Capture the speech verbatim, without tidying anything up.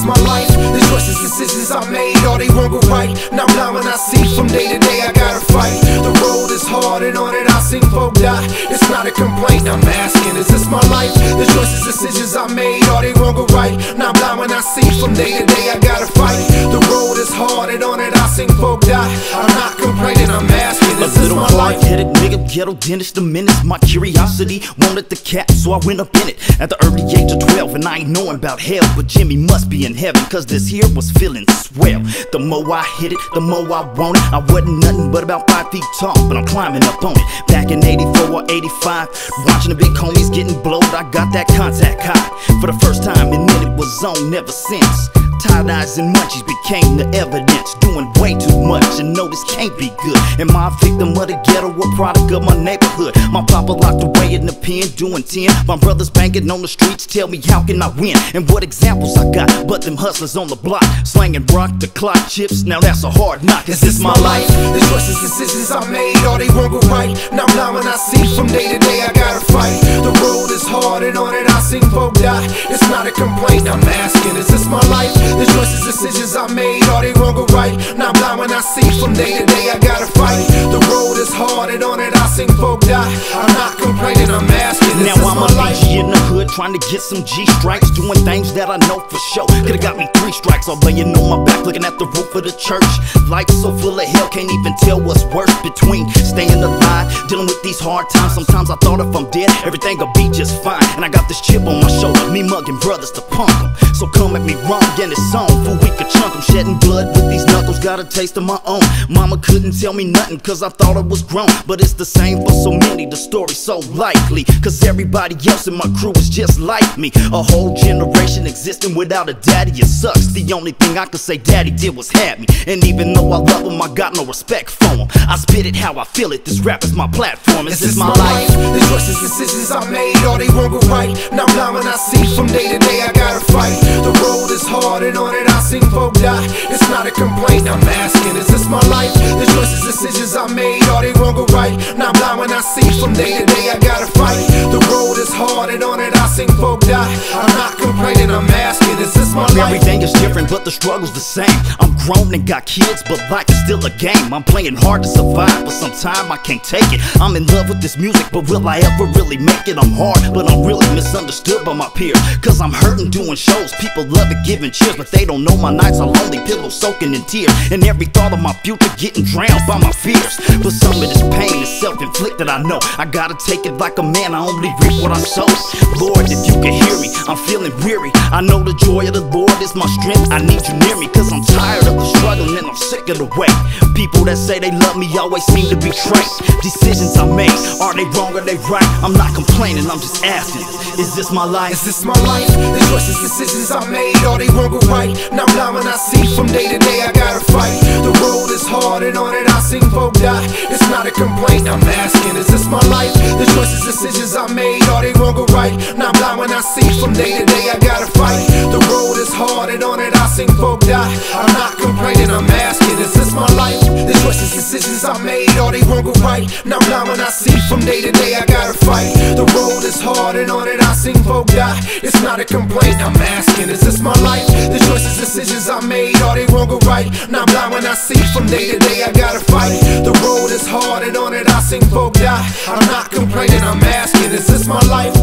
my life? The choices, decisions I made, all they won't go right. Now I'm blind when I see, from day to day I gotta fight. The road is hard and on it I seen folk die. It's not a complaint, I'm asking, is this my life? The choices, decisions I made, all they won't go right. Now I'm blind when I see, from day to day I gotta fight. The road is hard and on it I seen folk die. I'm not complaining, I'm asking, is this my life? Hard-headed nigga, ghetto dentist, the menace. My curiosity wanted the cap, so I went up in it at the early age of twelve. And I ain't knowing about hell, but Jimmy must be in heaven, cause this here was feeling swell. The more I hit it, the more I want it. I wasn't nothing but about five feet tall, but I'm climbing up on it. Back in eighty-four or eighty-five, watching the big homies getting blowed, I got that contact high for the first time, and then it was on ever since. Tie-dyes and munchies became the evidence. Doing way too much and know this can't be good. Am I a victim of the ghetto, a product of my neighborhood? My papa locked away in the pen, doing ten. My brothers banging on the streets, tell me how can I win? And what examples I got, but them hustlers on the block, slanging rock the clock chips, now that's a hard knock. Is this my life? The choices, decisions I made, all they won't go right. Now I'm blind when I see, from day to day I gotta fight. The road is hard and on it I seen folk die. It's not a complaint, I'm asking, is this my life? The choices, decisions I made, all they won't go right. Now I'm blind when I see, from day to day I gotta fight. The road is hard and on it I seen folk die. I'm not complaining, I'm asking, is now this I'm my a life? B G in the hood trying to get some G strikes, doing things that I know for sure. Could've got me three strikes, all laying on my back, looking at the roof of the church. Life so full of hell, can't even tell what's worse between staying alive, dealing with these hard times. Sometimes I thought if I'm dead, everything'll be just fine. And I got this chip on my shoulder, me mugging brothers to punk them. So come at me wrong, and it's on, for we could chunk them. Shedding blood with these knuckles, got a taste of my own. Mama couldn't tell me nothing, cause I thought I was grown. But it's the same for so many, the story's so likely, cause everybody else in my crew is just like me. A whole generation existing without a daddy, it sucks. The only thing I could say daddy did was have me. And even though I love him, I got no respect for him. I spit it how I feel it, this rap is my platform. Is this my life? The choices, decisions I made, all they won't go right. Now I'm blind when I see, from day to day I gotta fight. The road is hard and on it I seen folk die. It's not a complaint, I'm asking, is this my life? The choices, decisions I made, all they won't go right. Now I'm blind when I see, from day to day I gotta fight. The road is hard and on it I seen folk die. I'm not complaining, I'm asking, is this my life? Everything is different, but the struggle's the same. I'm grown and got kids, but life is still a game. I'm playing hard to survive, but sometimes I can't take it. I'm in love with this music, but will I ever really make it? I'm hard, but I'm really misunderstood by my peers, cause I'm hurting doing shows. People love it, giving cheers, but they don't know my nights are lonely, pillows soaking in tears, and every thought of my future getting drowned by my fears. But some of this pain is self-inflicted, I know. I gotta take it like a man, I only reap what I sow. Lord, if you can hear me, I'm feeling weary. I know the joy of the Lord is my strength. I need you near me, cause I'm tired of the struggle and I'm sick of the way. People that say they love me always seem to betray. Decisions I make, are they wrong or they right? I'm not complaining, I'm just asking, is this my life? Is this my life? The choices, decisions I made, all they won't go right. Now I'm blind when I see, from day to day I gotta fight. The road is hard and on it I seen folk die. It's not a complaint, I'm asking, is this my life? The choices, decisions I made, all they won't go right. Now I'm blind when I see, from day to day I gotta fight. The road is hard and on it I seen folk die. I'm not complaining, I'm asking, is this my life? The choices, decisions I made, all they won't go right. Now I'm blind when I see, from day to day I gotta fight. The road is hard and on it I seen folk die. It's not a complaint, I'm asking, is this my life? The choices, decisions I made, all they won't go right. Now I'm blind when I see, from day to day I gotta fight. The road is hard and on it I seen folk die. I'm not complaining, I'm asking, is this my life?